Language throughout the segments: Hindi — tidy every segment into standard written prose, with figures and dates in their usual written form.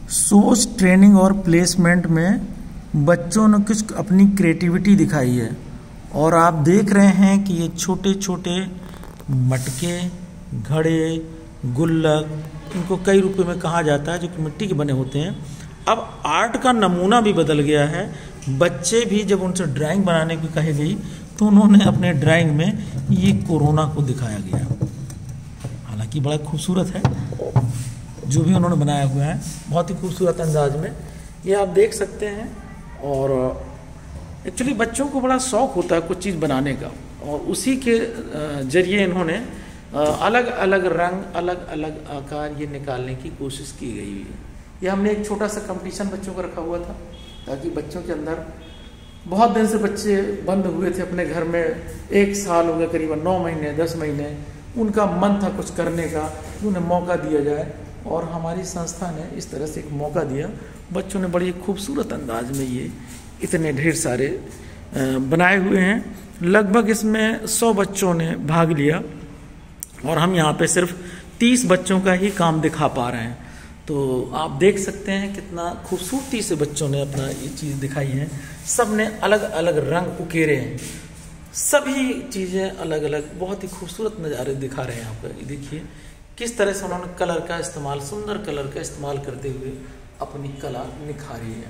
सोच ट्रेनिंग और प्लेसमेंट में बच्चों ने कुछ अपनी क्रिएटिविटी दिखाई है और आप देख रहे हैं कि ये छोटे छोटे मटके, घड़े, गुल्लक, इनको कई रुपए में कहा जाता है, जो कि मिट्टी के बने होते हैं। अब आर्ट का नमूना भी बदल गया है। बच्चे भी जब उनसे ड्राइंग बनाने की कही गई तो उन्होंने अपने ड्राइंग में ये कोरोना को दिखाया गया। हालांकि बड़ा खूबसूरत है जो भी उन्होंने बनाया हुआ है, बहुत ही खूबसूरत अंदाज में ये आप देख सकते हैं। और एक्चुअली बच्चों को बड़ा शौक होता है कुछ चीज़ बनाने का, और उसी के जरिए इन्होंने अलग अलग रंग, अलग अलग आकार ये निकालने की कोशिश की गई है। ये हमने एक छोटा सा कंपटीशन बच्चों का रखा हुआ था, ताकि बच्चों के अंदर, बहुत दिन से बच्चे बंद हुए थे अपने घर में, 1 साल हो गया, करीबन 9 महीने 10 महीने, उनका मन था कुछ करने का, उन्हें मौका दिया जाए। और हमारी संस्था ने इस तरह से एक मौका दिया। बच्चों ने बड़ी खूबसूरत अंदाज में ये इतने ढेर सारे बनाए हुए हैं। लगभग इसमें 100 बच्चों ने भाग लिया और हम यहाँ पे सिर्फ 30 बच्चों का ही काम दिखा पा रहे हैं। तो आप देख सकते हैं कितना खूबसूरती से बच्चों ने अपना ये चीज़ दिखाई है। सब ने अलग अलग रंग उकेरे हैं, सभी चीज़ें अलग अलग, बहुत ही खूबसूरत नज़ारे दिखा रहे हैं आपको। देखिए किस तरह से उन्होंने कलर का इस्तेमाल, सुंदर कलर का इस्तेमाल करते हुए अपनी कला निखारी है।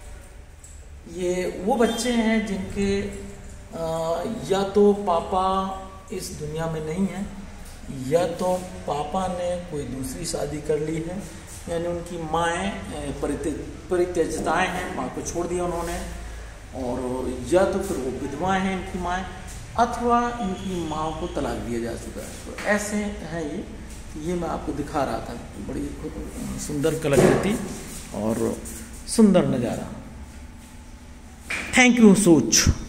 ये वो बच्चे हैं जिनके या तो पापा इस दुनिया में नहीं है, या तो पापा ने कोई दूसरी शादी कर ली है, यानी उनकी माएँ परित्यजताएँ हैं, माँ को छोड़ दिया उन्होंने, और या तो फिर वो विधवाएँ हैं इनकी माएँ, अथवा इनकी माँ को तलाक दिया जा चुका है। तो ऐसे हैं ये मैं आपको दिखा रहा था। बड़ी सुंदर कलाकृति और सुंदर नज़ारा। थैंक यू सोच।